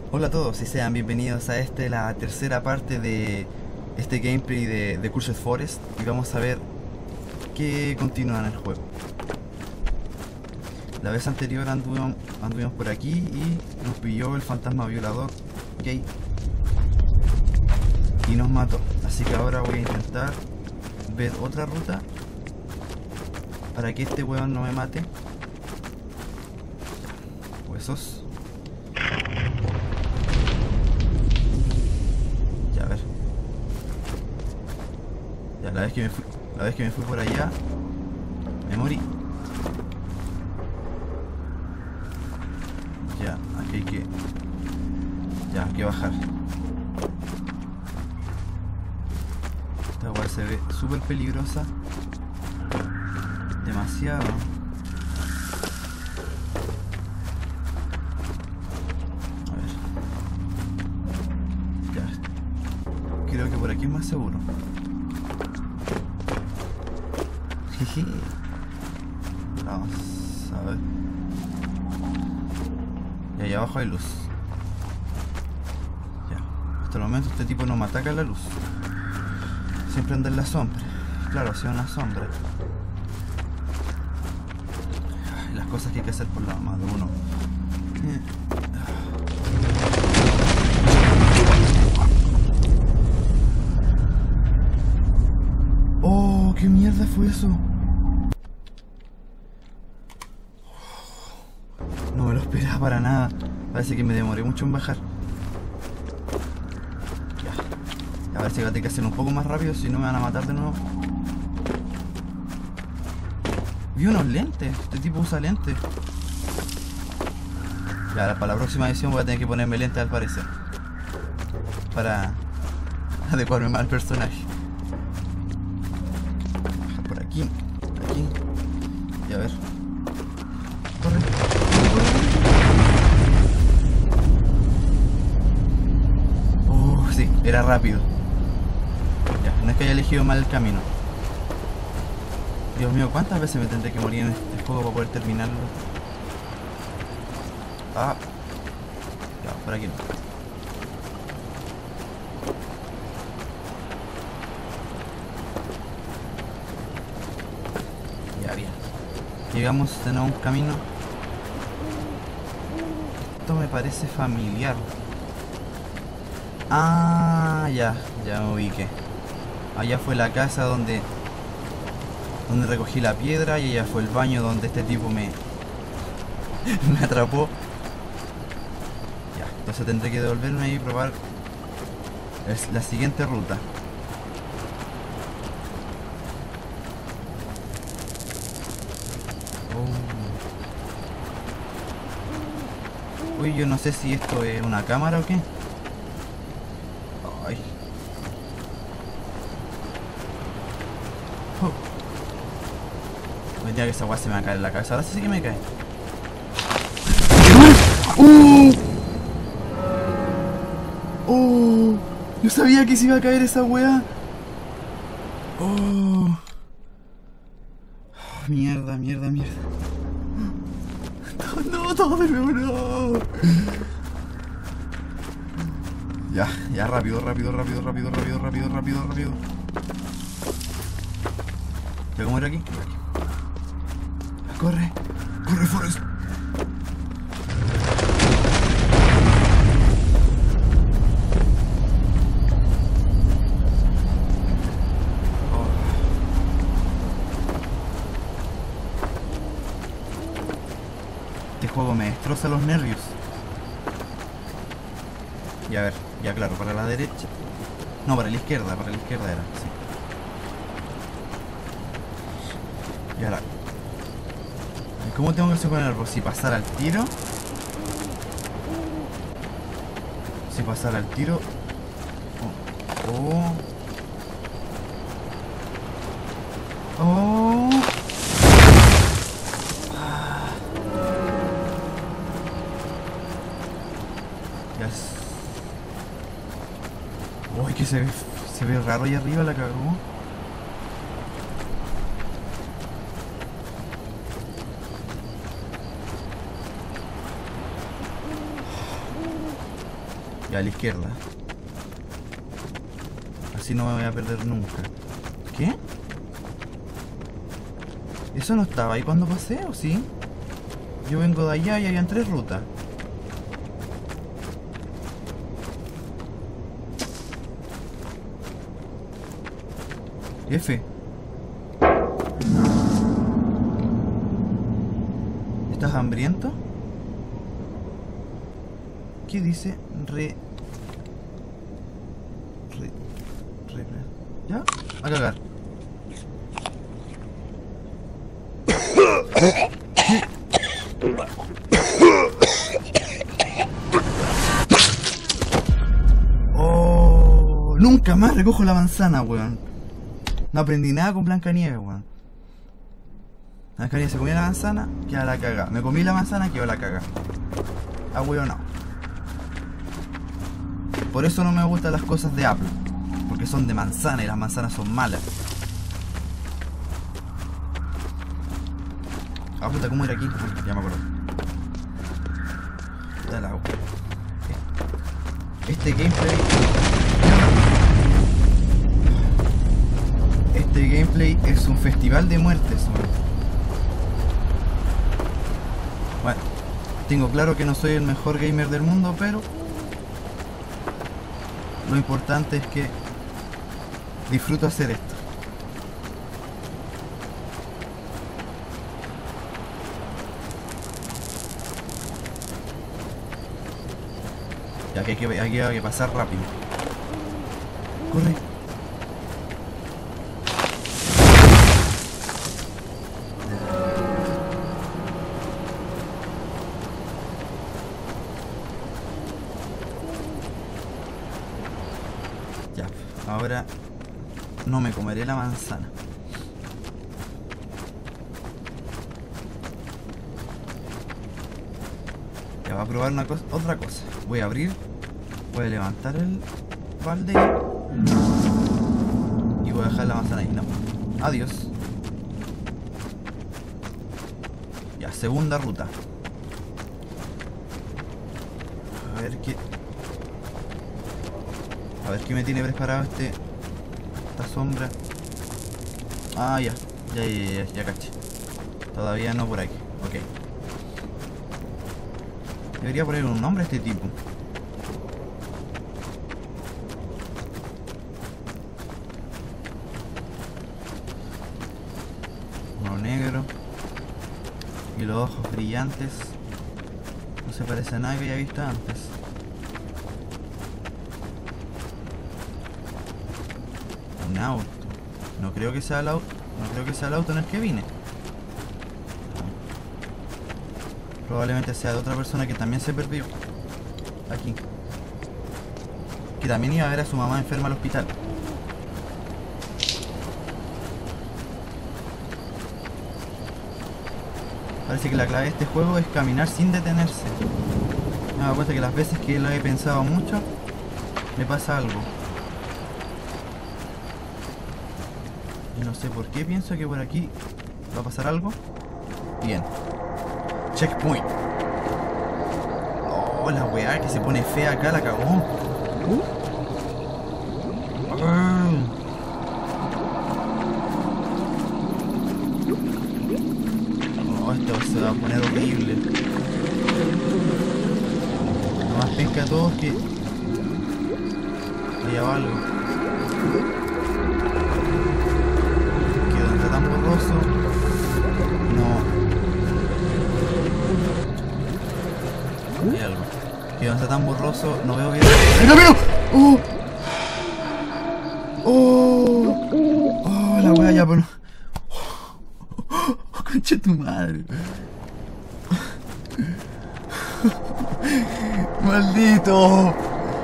Hola a todos y sean bienvenidos a la tercera parte de este gameplay de Cursed Forest, y vamos a ver qué continúa en el juego. La vez anterior anduvimos por aquí y nos pilló el fantasma violador, Kate, y nos mató. Así que ahora voy a intentar ver otra ruta para que este weón no me mate. Huesos. Ya, a ver. Ya, la vez que me fui por allá, me morí. Ya, aquí hay que... Ya, hay que bajar. Esta weá se ve súper peligrosa. Demasiado. A ver. Ya. Creo que por aquí es más seguro. Jeje. Vamos a ver. Y allá abajo hay luz. Ya. Hasta el momento este tipo no me ataca la luz. Siempre anda en la sombra. Claro, ha sido una sombra. Las cosas que hay que hacer por la más de uno. Oh, ¿qué mierda fue eso? No me lo esperaba para nada. Parece que me demoré mucho en bajar. Ya. A ver si va a tener que hacer un poco más rápido, si no me van a matar de nuevo. Vi unos lentes. Este tipo usa lentes. Ya, para la próxima edición voy a tener que ponerme lentes al parecer. Para adecuarme más al personaje. Por aquí. Por aquí. Y a ver. Corre. Sí, era rápido. Ya, no es que haya elegido mal el camino. Dios mío, ¿cuántas veces me tendré que morir en este juego para poder terminarlo? Ah. Ya, por aquí no. Ya, bien. Llegamos de nuevo a un camino. Esto me parece familiar. Ah, ya me ubiqué. Allá fue la casa donde recogí la piedra, y allá fue el baño donde este tipo me atrapó. Ya, entonces tendré que devolverme y probar la siguiente ruta. Oh. Uy, yo no sé si esto es una cámara o qué. Ay. Ya que esa weá se me va a caer en la cabeza. Ahora sí que me cae. ¡Oh! Yo sabía que se iba a caer esa weá. ¡Oh! Mierda. No, todo de nuevo, no. Ya, rápido. ¿Ya cómo era aquí? Corre, Forrest. Este juego me destroza los nervios. Y a ver, ya claro, para la derecha. No, para la izquierda era, sí. Y ahora, ¿cómo tengo que hacer con el árbol? Si pasar al tiro. Oh. Oh. Ya. Uy, que se ve raro ahí arriba, la cagó. Y a la izquierda. Así no me voy a perder nunca. ¿Qué? ¿Eso no estaba ahí cuando pasé o sí? Yo vengo de allá y habían 3 rutas. F. ¿Estás hambriento? ¿Qué dice? ¿Ya? A cagar. Oh, nunca más recojo la manzana, weón. No aprendí nada con Blancanieves, weón. Blancanieves se comía la manzana, queda la caga. Me comí la manzana, quedó la caga. Ah, weón, no. Por eso no me gustan las cosas de Apple. Porque son de manzana y las manzanas son malas. Ah, puta, ¿cómo era aquí? Ya me acuerdo. Dale agua. Este gameplay es un festival de muertes, man. Bueno, tengo claro que no soy el mejor gamer del mundo, pero lo importante es que disfruto hacer esto. Ya que hay que pasar rápido. Corre. Ya, ahora no me comeré la manzana. Ya va a probar otra cosa. Voy a abrir, voy a levantar el balde y voy a dejar la manzana ahí. No. Adiós. Ya, segunda ruta. A ver qué me tiene preparado esta sombra. Ah, ya caché. Todavía no por aquí. Ok. Debería poner un nombre a este tipo. Uno negro. Y los ojos brillantes. No se parece a nada que haya visto antes. Un auto. No creo que sea el auto. No creo que sea el auto en el que vine. Probablemente sea de otra persona que también se perdió. Aquí. Que también iba a ver a su mamá enferma al hospital. Parece que la clave de este juego es caminar sin detenerse. Me he dado cuenta que las veces que lo he pensado mucho, me pasa algo. Y no sé por qué pienso que por aquí va a pasar algo. Bien. Checkpoint. Oh, la weá que se pone fea acá, la cagó. Oh, esto se va a poner horrible. Lo más penca a todos que allá va algo. Que donde está tan borroso. No. Hay algo. Que donde está tan borroso, no veo bien. ¡El camino! ¡Oh! ¡Oh! ¡Oh! La wea ya, pero. ¡Oh! ¡Concha tu madre! ¡Maldito!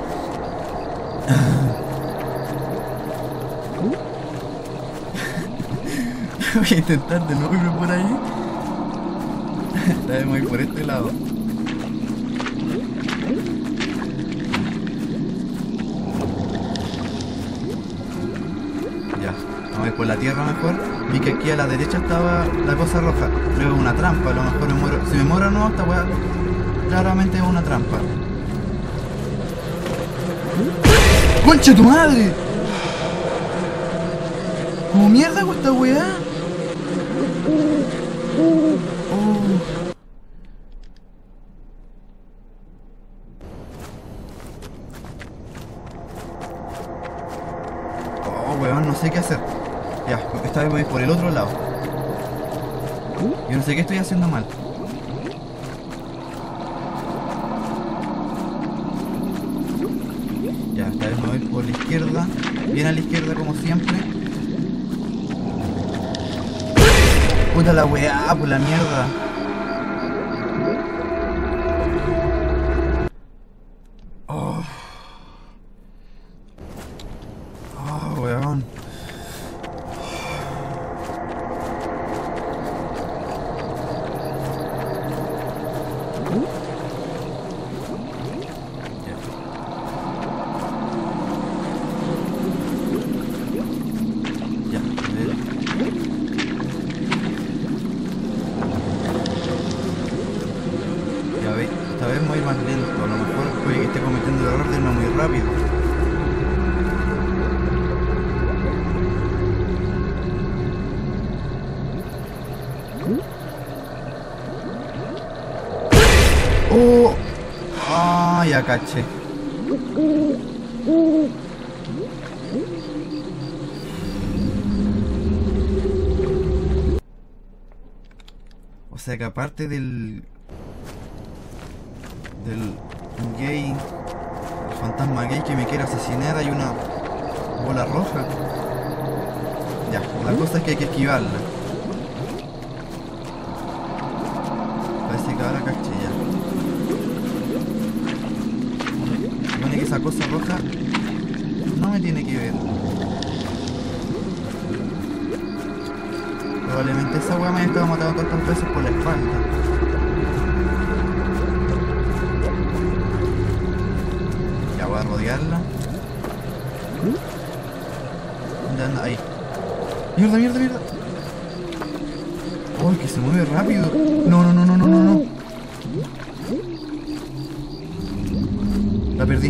Voy a intentar de nuevo irme por ahí. Debemos ir por este lado. Ya, vamos a ir por la tierra mejor. Vi que aquí a la derecha estaba la cosa roja. Creo que es una trampa, a lo mejor me muero. Si me muero no, esta weá claramente es una trampa. ¡Concha tu madre! ¿Cómo mierda con esta weá? Oh, weón, no sé qué hacer. Ya, porque esta vez voy por el otro lado. Yo no sé qué estoy haciendo mal. Ya, esta vez me voy por la izquierda. Bien a la izquierda como siempre. Puta la weá, por la mierda. Oh. Oh, weón. Ya, a ver. Ya ve, esta vez me voy más lento. A lo mejor puede que esté cometiendo el error de irme muy rápido. ¡Oh! ¡Ah! Ya caché. O sea que aparte del gay, el fantasma gay que me quiere asesinar, hay una bola roja. Ya, la cosa es que hay que esquivarla. Parece que ahora caché ya. Supone que esa cosa roja no me tiene que ver. Probablemente esa weá me haya estado matando tantas veces por la espalda. Ya voy a rodearla. ¿Dónde anda? Ahí. ¡Mierda, mierda, mierda! ¡Oh, que se mueve rápido! No, no, no, no, no, no, no. La perdí.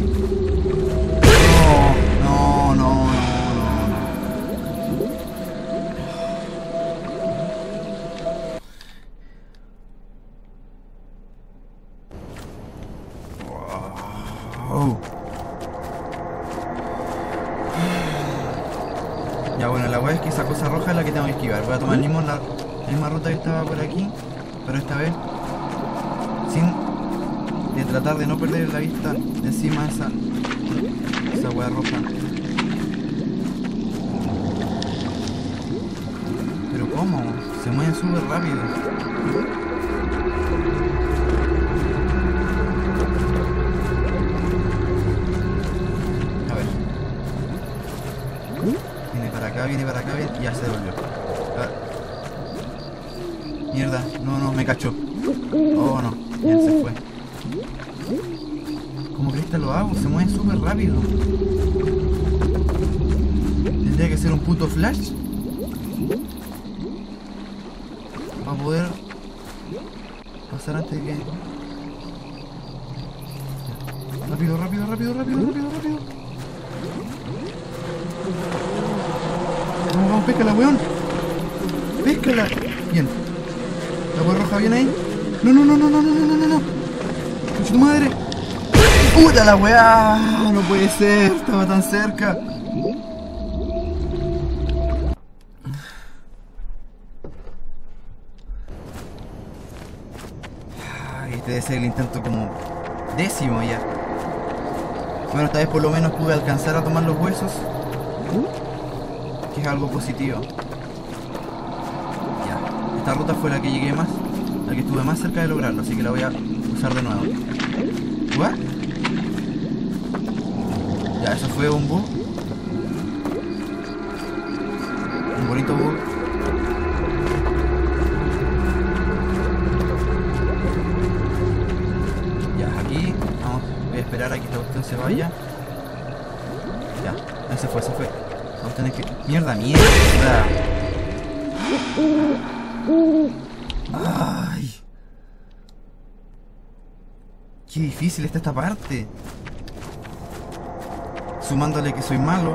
No, no, no, no. Oh. Ya bueno, la weá es que esa cosa roja es la que tengo que esquivar. Voy a tomar la misma ruta que estaba por aquí, pero esta vez sin tratar de no perder la vista de encima de esa weá roja. Pero ¿cómo? Se mueve súper rápido. Viene para acá, y ya se devolvió. Mierda, no, no, me cachó. Oh, no, ya se fue. ¿Cómo que esta lo hago? Se mueve súper rápido. Tendría que ser un puto flash para poder pasar antes de que... Rápido, rápido, rápido, rápido, rápido, rápido. Vamos, vamos, péscala, weón. Péscala. Bien. ¿La weá roja bien ahí? No, no, no, no, no, no, no, no, no. ¡Concha tu madre! ¡Puta la weá! No puede ser, estaba tan cerca. Este debe ser el intento como 10º ya. Bueno, esta vez por lo menos pude alcanzar a tomar los huesos, que es algo positivo. Ya, esta ruta fue la que llegué más, la que estuve más cerca de lograrlo, así que la voy a usar de nuevo. ¿What? Ya, eso fue un bug. Un bonito bug. Ya, aquí vamos, voy a esperar a que esta cuestión se vaya. Ya, ese fue, ese fue. Vamos a tener que... ¡Mierda, mierda! ¡Ay! ¡Qué difícil está esta parte! sumándole que soy malo.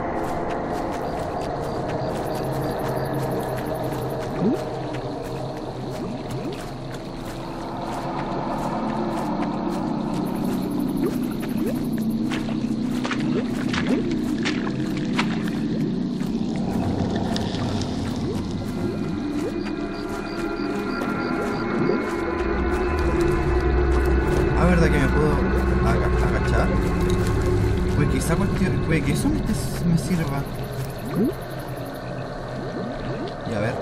Ah, ¿verdad que me puedo agachar? Pues quizá puede que eso me sirva. Y a ver.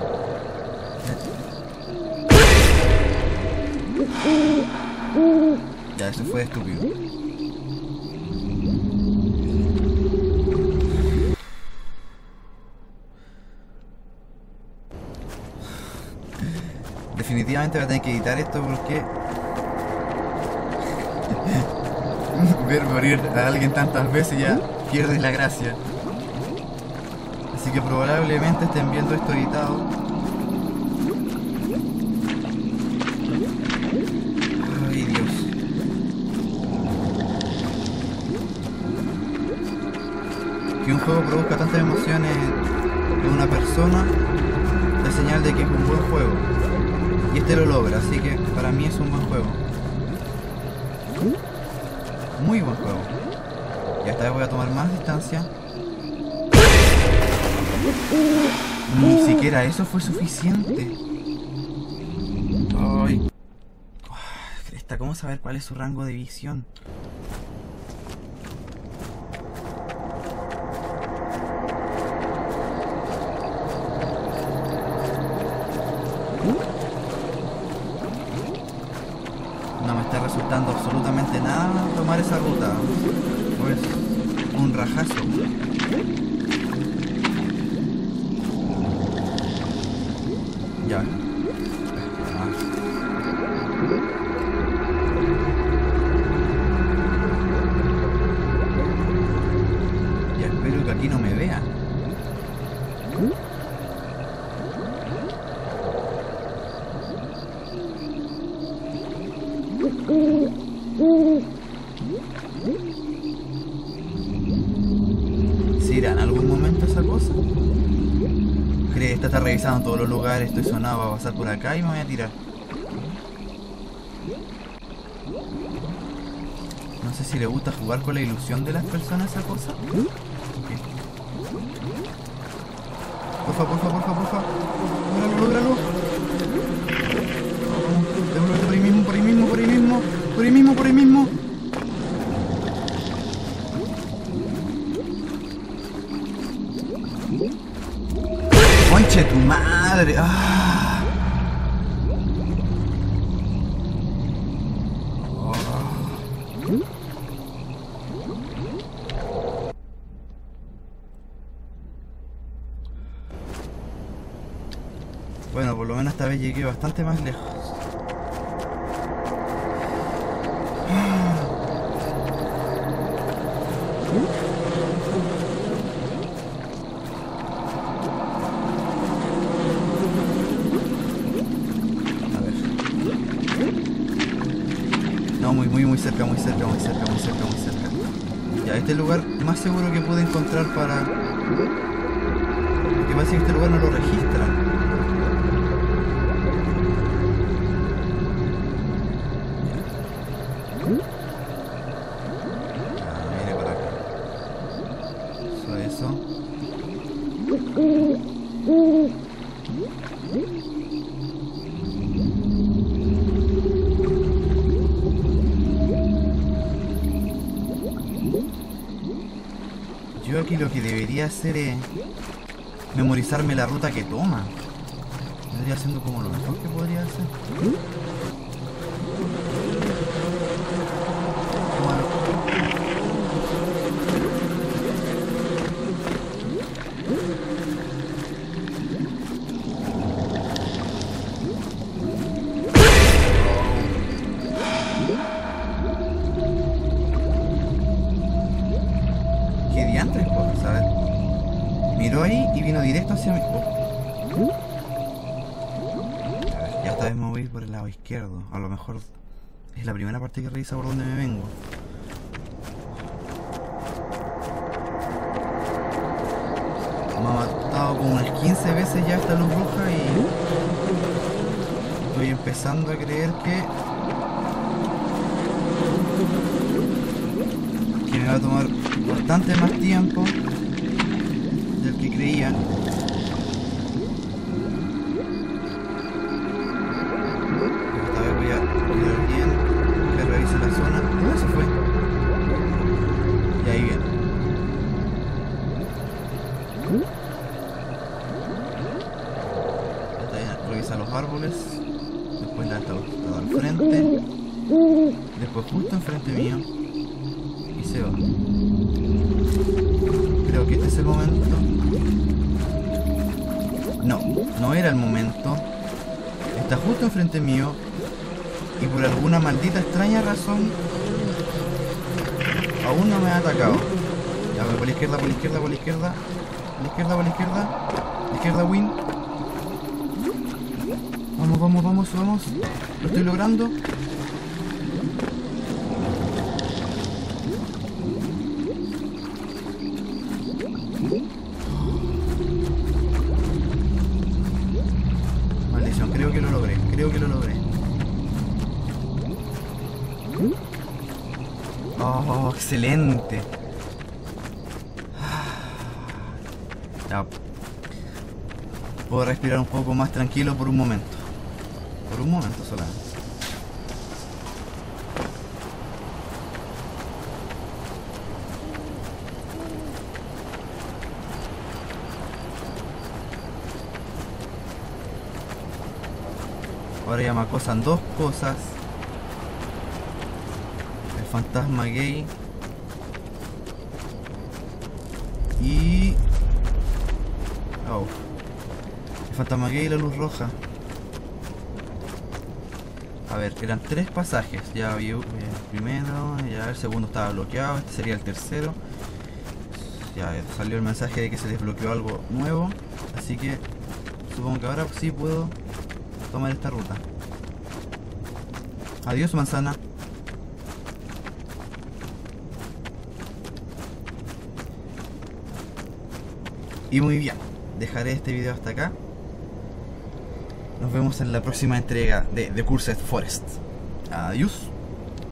Ya, eso fue estúpido. Definitivamente voy a tener que editar esto porque ver morir a alguien tantas veces ya pierde la gracia. Así que probablemente estén viendo esto editado. Ay, Dios. Que un juego produzca tantas emociones en una persona es señal de que es un buen juego. Y este lo logra, así que para mí es un buen juego. Muy buen juego. Y esta vez voy a tomar más distancia. Ni siquiera eso fue suficiente. Ay. Cresta, ¿cómo saber cuál es su rango de visión? No me está resultando absolutamente nada tomar esa ruta. Pues un rajazo. Ya. Ya espero que aquí no me vean. ¿Se irá en algún momento esa cosa? ¿Cree? Esta está revisando todos los lugares, estoy sonado, va a pasar por acá y me voy a tirar. No sé si le gusta jugar con la ilusión de las personas esa cosa. Okay. Porfa. Lógralo. Vamos, por ahí mismo. ¡Conche tu madre! ¡Ah! Bueno, por lo menos esta vez llegué bastante más lejos. No, muy cerca. Ya, este lugar más seguro que pude encontrar para... Lo que pasa es que este lugar no lo registra. Mire para acá. Eso. Yo aquí lo que debería hacer es memorizarme la ruta que toma. Vendría siendo como lo mejor que podría hacer. ¿Qué diantres, pues? A ver. Miró ahí y vino directo hacia mí. Oh. A ver, ya esta vez me voy a ir por el lado izquierdo. A lo mejor es la primera parte que revisa por donde me vengo. dado como unas 15 veces ya esta luz roja y estoy empezando a creer que me va a tomar bastante más tiempo del que creía. Esta vez voy a cuidar bien, que revise la zona. ¿Dónde se fue? Y ahí viene. Revisa los árboles, después la está al frente, después justo enfrente mío y se va. Creo que este es el momento. No, no era el momento. Está justo enfrente mío y por alguna maldita extraña razón aún no me ha atacado. Ya voy por la izquierda, por la izquierda, por la izquierda, por la izquierda, por la izquierda, la izquierda win. Vamos, vamos, vamos, vamos. Lo estoy logrando. Maldición, creo que lo logré. Creo que lo logré. Oh, excelente. Ya. Puedo respirar un poco más tranquilo por un momento. Por un momento solamente. Ahora ya me acosan dos cosas. El fantasma gay. Y... oh. El fantasma gay y la luz roja. A ver, eran 3 pasajes. Ya vi el primero, ya el segundo estaba bloqueado, este sería el tercero. Ya salió el mensaje de que se desbloqueó algo nuevo. Así que supongo que ahora sí puedo tomar esta ruta. Adiós, manzana. Y muy bien, dejaré este video hasta acá. Nos vemos en la próxima entrega de The Cursed Forest. Adiós.